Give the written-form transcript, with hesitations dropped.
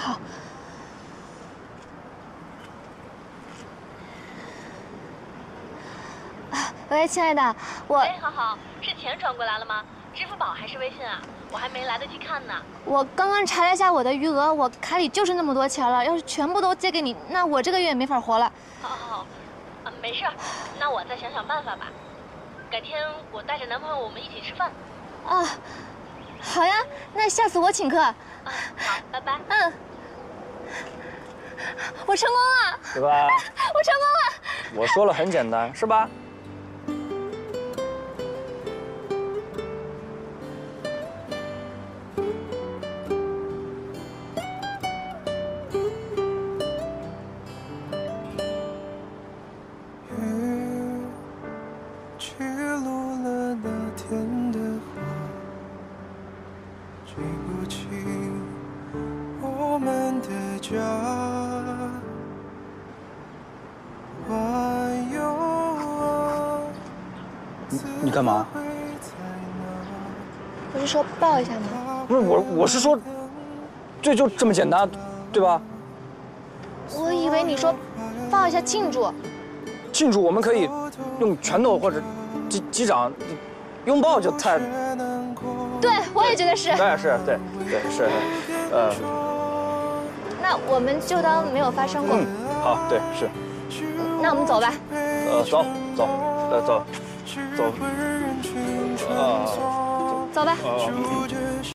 好。喂，亲爱的， 哎，好好，是钱转过来了吗？支付宝还是微信啊？我还没来得及看呢。 我刚刚查了一下我的余额，我卡里就是那么多钱了。要是全部都借给你，那我这个月也没法活了。 好，没事儿，那我再想想办法吧。改天我带着男朋友我们一起吃饭。 啊，好呀，那下次我请客。 好，拜拜。 我成功了， 对吧？ 我成功了。 我说了很简单，是吧？你干嘛？ 不是说抱一下吗？ 不是我是说，就这么简单，对吧？ 我以为你说抱一下庆祝。 庆祝我们可以用拳头或者击掌，拥抱就太…… 对，我也觉得是。 对，是，对，是， 那我们就当没有发生过。 好，对，是。 那我们走吧。 走。 走吧。